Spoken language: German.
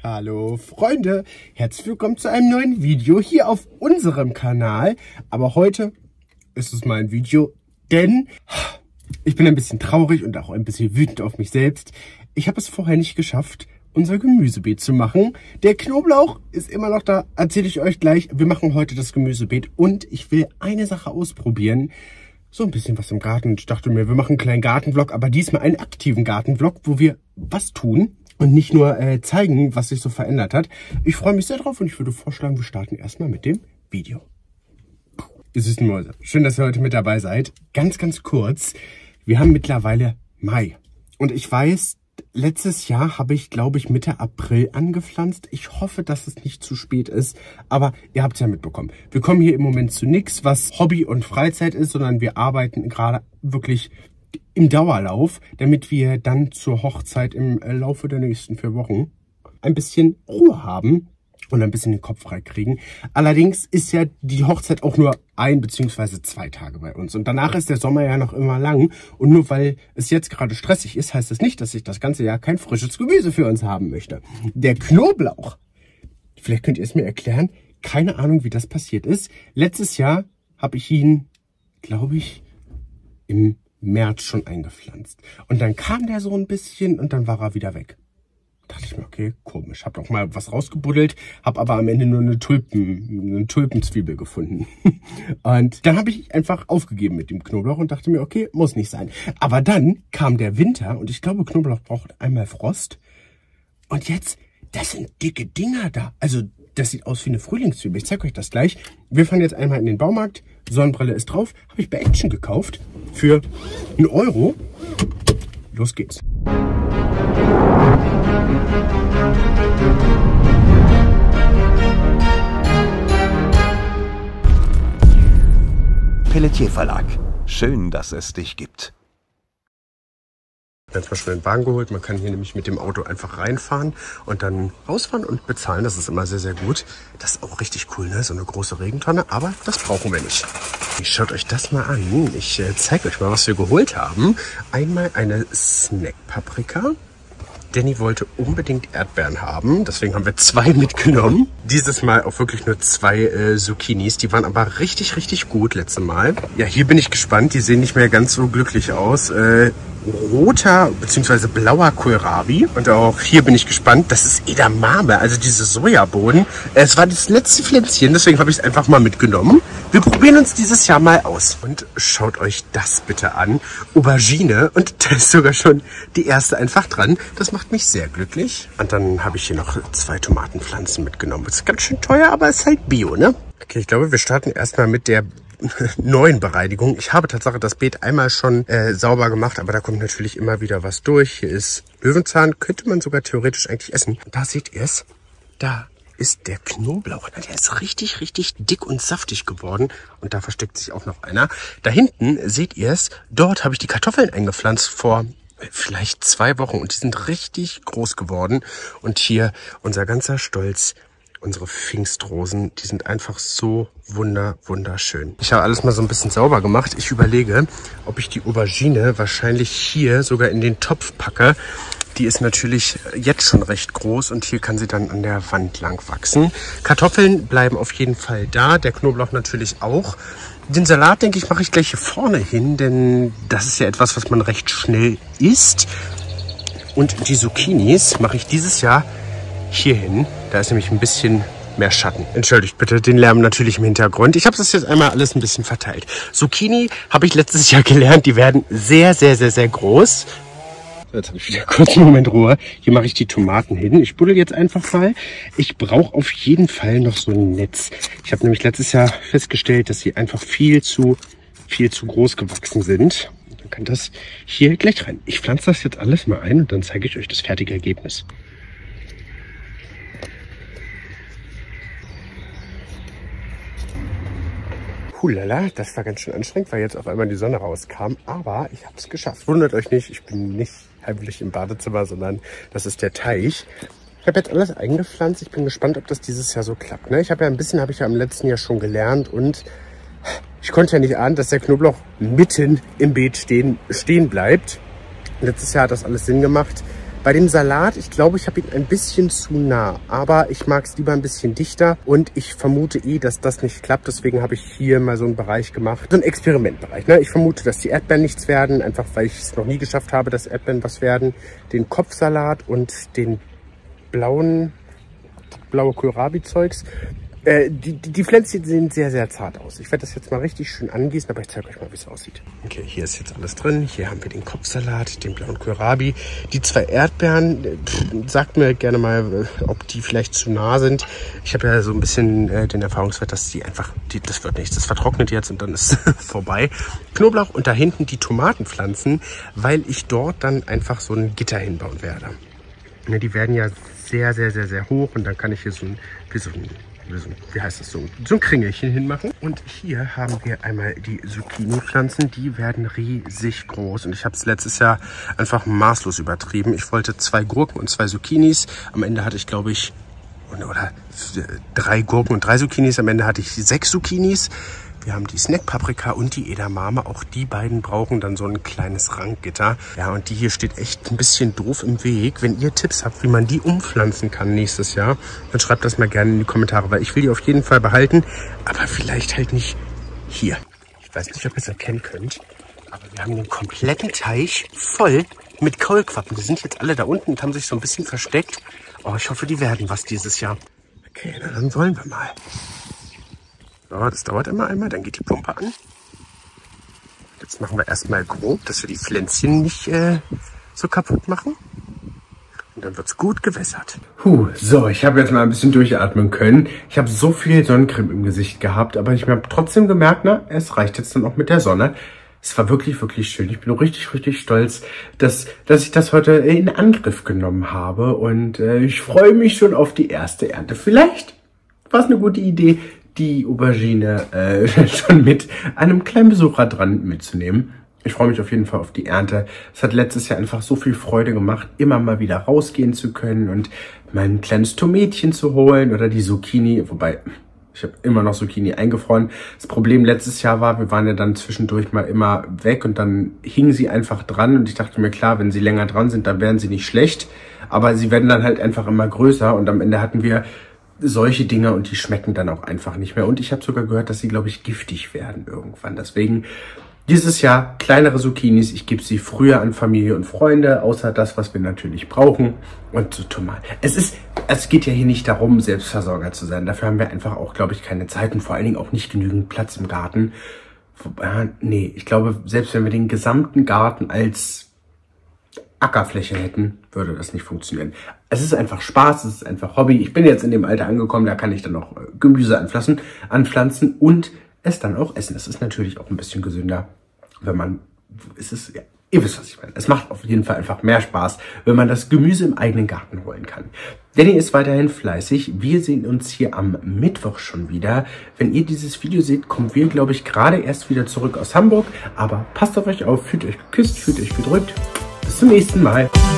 Hallo Freunde, herzlich willkommen zu einem neuen Video hier auf unserem Kanal. Aber heute ist es mal ein Video, denn ich bin ein bisschen traurig und auch ein bisschen wütend auf mich selbst. Ich habe es vorher nicht geschafft, unser Gemüsebeet zu machen. Der Knoblauch ist immer noch da, erzähle ich euch gleich. Wir machen heute das Gemüsebeet und ich will eine Sache ausprobieren. So ein bisschen was im Garten. Ich dachte mir, wir machen einen kleinen Gartenvlog, aber diesmal einen aktiven Gartenvlog, wo wir was tun. Und nicht nur zeigen, was sich so verändert hat. Ich freue mich sehr drauf und ich würde vorschlagen, wir starten erstmal mit dem Video. Ihr süßen Mäuse, schön, dass ihr heute mit dabei seid. Ganz kurz, wir haben mittlerweile Mai. Und ich weiß, letztes Jahr habe ich, glaube ich, Mitte April angepflanzt. Ich hoffe, dass es nicht zu spät ist, aber ihr habt es ja mitbekommen. Wir kommen hier im Moment zu nichts, was Hobby und Freizeit ist, sondern wir arbeiten gerade wirklich im Dauerlauf, damit wir dann zur Hochzeit im Laufe der nächsten 4 Wochen ein bisschen Ruhe haben und ein bisschen den Kopf frei kriegen. Allerdings ist ja die Hochzeit auch nur 1 bzw. 2 Tage bei uns. Und danach ist der Sommer ja noch immer lang. Und nur weil es jetzt gerade stressig ist, heißt das nicht, dass ich das ganze Jahr kein frisches Gemüse für uns haben möchte. Der Knoblauch, vielleicht könnt ihr es mir erklären, keine Ahnung, wie das passiert ist. Letztes Jahr habe ich ihn, glaube ich, im März schon eingepflanzt. Und dann kam der so ein bisschen und dann war er wieder weg. Da dachte ich mir, okay, komisch. Hab auch mal was rausgebuddelt, habe aber am Ende nur eine Tulpenzwiebel gefunden. Und dann habe ich einfach aufgegeben mit dem Knoblauch und dachte mir, okay, muss nicht sein. Aber dann kam der Winter und ich glaube, Knoblauch braucht einmal Frost. Und jetzt, das sind dicke Dinger da. Also das sieht aus wie eine Frühlingszwiebel. Ich zeige euch das gleich. Wir fahren jetzt einmal in den Baumarkt. Sonnenbrille ist drauf. Habe ich bei Action gekauft. Für 1 Euro. Los geht's. Pelletier Verlag. Schön, dass es dich gibt. Ganz mal schon den Wagen geholt. Man kann hier nämlich mit dem Auto einfach reinfahren und dann rausfahren und bezahlen. Das ist immer sehr gut. Das ist auch richtig cool, ne? So eine große Regentonne, aber das brauchen wir nicht. Schaut euch das mal an. Ich zeige euch mal, was wir geholt haben. Einmal eine Snack-Paprika. Danny wollte unbedingt Erdbeeren haben, deswegen haben wir 2 mitgenommen. Dieses Mal auch wirklich nur 2 Zucchinis, die waren aber richtig gut letztes Mal. Ja, hier bin ich gespannt, die sehen nicht mehr ganz so glücklich aus. Roter bzw. blauer Kohlrabi und auch hier bin ich gespannt, das ist Edamame, also diese Sojabohnen. Es war das letzte Pflänzchen, deswegen habe ich es einfach mal mitgenommen. Wir probieren uns dieses Jahr mal aus und schaut euch das bitte an. Aubergine und da ist sogar schon die erste einfach dran. Das macht mich sehr glücklich. Und dann habe ich hier noch 2 Tomatenpflanzen mitgenommen. Das ist ganz schön teuer, aber es ist halt Bio, ne? Okay, ich glaube, wir starten erstmal mit der neuen Bereinigung. Ich habe tatsächlich das Beet einmal schon sauber gemacht, aber da kommt natürlich immer wieder was durch. Hier ist Löwenzahn, könnte man sogar theoretisch eigentlich essen. Und da seht ihr es, da ist der Knoblauch. Der ist richtig dick und saftig geworden. Und da versteckt sich auch noch einer. Da hinten seht ihr es, dort habe ich die Kartoffeln eingepflanzt vor vielleicht 2 Wochen und die sind richtig groß geworden. Und hier unser ganzer Stolz, unsere Pfingstrosen, die sind einfach so wunderschön. Ich habe alles mal so ein bisschen sauber gemacht. Ich überlege, ob ich die Aubergine wahrscheinlich hier sogar in den Topf packe. Die ist natürlich jetzt schon recht groß und hier kann sie dann an der Wand lang wachsen. Kartoffeln bleiben auf jeden Fall da, der Knoblauch natürlich auch. Den Salat, denke ich, mache ich gleich hier vorne hin, denn das ist ja etwas, was man recht schnell isst. Und die Zucchinis mache ich dieses Jahr hier hin. Da ist nämlich ein bisschen mehr Schatten. Entschuldigt bitte den Lärm natürlich im Hintergrund. Ich habe das jetzt einmal alles ein bisschen verteilt. Zucchini habe ich letztes Jahr gelernt, die werden sehr groß. Jetzt habe ich wieder kurz einen Moment Ruhe. Hier mache ich die Tomaten hin. Ich buddel jetzt einfach mal. Ich brauche auf jeden Fall noch so ein Netz. Ich habe nämlich letztes Jahr festgestellt, dass sie einfach viel zu groß gewachsen sind. Dann kann das hier gleich rein. Ich pflanze das jetzt alles mal ein und dann zeige ich euch das fertige Ergebnis. Hulala, das war ganz schön anstrengend, weil jetzt auf einmal die Sonne rauskam. Aber ich habe es geschafft. Wundert euch nicht, ich bin nicht heimlich im Badezimmer, sondern das ist der Teich. Ich habe jetzt alles eingepflanzt. Ich bin gespannt, ob das dieses Jahr so klappt. Ne? Ich habe ja ein bisschen, habe ich ja im letzten Jahr schon gelernt und ich konnte ja nicht ahnen, dass der Knoblauch mitten im Beet stehen bleibt. Letztes Jahr hat das alles Sinn gemacht. Bei dem Salat, ich glaube, ich habe ihn ein bisschen zu nah, aber ich mag es lieber ein bisschen dichter und ich vermute dass das nicht klappt. Deswegen habe ich hier mal so einen Bereich gemacht, so einen Experimentbereich. Ne? Ich vermute, dass die Erdbeeren nichts werden, einfach weil ich es noch nie geschafft habe, dass Erdbeeren was werden. Den Kopfsalat und den blaue Kohlrabi-Zeugs. Die Pflänzchen sehen sehr, sehr zart aus. Ich werde das jetzt mal richtig schön angießen, aber ich zeige euch mal, wie es aussieht. Okay, hier ist jetzt alles drin. Hier haben wir den Kopfsalat, den blauen Kohlrabi. Die 2 Erdbeeren, sagt mir gerne mal, ob die vielleicht zu nah sind. Ich habe ja so ein bisschen den Erfahrungswert, dass die einfach, das wird nichts. Das vertrocknet jetzt und dann ist vorbei. Knoblauch und da hinten die Tomatenpflanzen, weil ich dort dann einfach so ein Gitter hinbauen werde. Ne, die werden ja sehr, sehr, sehr, sehr hoch und dann kann ich hier so ein Kringelchen hinmachen. Und hier haben wir einmal die Zucchini-Pflanzen. Die werden riesig groß. Und ich habe es letztes Jahr einfach maßlos übertrieben. Ich wollte 2 Gurken und 2 Zucchinis. Am Ende hatte ich, glaube ich, oder 3 Gurken und 3 Zucchinis. Am Ende hatte ich 6 Zucchinis. Wir haben die Snack-Paprika und die Edamame. Auch die beiden brauchen dann so ein kleines Ranggitter. Ja, und die hier steht echt ein bisschen doof im Weg. Wenn ihr Tipps habt, wie man die umpflanzen kann nächstes Jahr, dann schreibt das mal gerne in die Kommentare, weil ich will die auf jeden Fall behalten, aber vielleicht halt nicht hier. Ich weiß nicht, ob ihr es erkennen könnt, aber wir haben den kompletten Teich voll mit Kaulquappen. Die sind jetzt alle da unten und haben sich so ein bisschen versteckt. Oh, ich hoffe, die werden was dieses Jahr. Okay, na, dann wollen wir mal. So, das dauert immer einmal, dann geht die Pumpe an. Jetzt machen wir erstmal grob, dass wir die Pflänzchen nicht so kaputt machen. Und dann wird es gut gewässert. So, ich habe jetzt mal ein bisschen durchatmen können. Ich habe so viel Sonnencreme im Gesicht gehabt, aber ich habe trotzdem gemerkt, es reicht jetzt dann auch mit der Sonne. Es war wirklich, wirklich schön. Ich bin richtig, richtig stolz, dass ich das heute in Angriff genommen habe. Und ich freue mich schon auf die erste Ernte. Vielleicht war es eine gute Idee, die Aubergine schon mit einem kleinen Besucher dran mitzunehmen. Ich freue mich auf jeden Fall auf die Ernte. Es hat letztes Jahr einfach so viel Freude gemacht, immer mal wieder rausgehen zu können und mein kleines Tomätchen zu holen oder die Zucchini, wobei ich habe immer noch Zucchini eingefroren. Das Problem letztes Jahr war, wir waren ja dann zwischendurch mal immer weg und dann hingen sie einfach dran und ich dachte mir, klar, wenn sie länger dran sind, dann wären sie nicht schlecht, aber sie werden dann halt einfach immer größer und am Ende hatten wir solche Dinge und die schmecken dann auch einfach nicht mehr. Und ich habe sogar gehört, dass sie, glaube ich, giftig werden irgendwann. Deswegen dieses Jahr kleinere Zucchinis. Ich gebe sie früher an Familie und Freunde, außer das, was wir natürlich brauchen. Und so Tomaten. Es geht ja hier nicht darum, Selbstversorger zu sein. Dafür haben wir einfach auch, glaube ich, keine Zeit und vor allen Dingen auch nicht genügend Platz im Garten. Nee, ich glaube, selbst wenn wir den gesamten Garten als Ackerfläche hätten, würde das nicht funktionieren. Es ist einfach Spaß, es ist einfach Hobby. Ich bin jetzt in dem Alter angekommen, da kann ich dann auch Gemüse anpflanzen und es dann auch essen. Es ist natürlich auch ein bisschen gesünder, wenn man, ja, ihr wisst, was ich meine. Es macht auf jeden Fall einfach mehr Spaß, wenn man das Gemüse im eigenen Garten holen kann. Danny ist weiterhin fleißig. Wir sehen uns hier am Mittwoch schon wieder. Wenn ihr dieses Video seht, kommen wir, glaube ich, gerade erst wieder zurück aus Hamburg. Aber passt auf euch auf, fühlt euch geküsst, fühlt euch gedrückt. Bis zum nächsten Mal.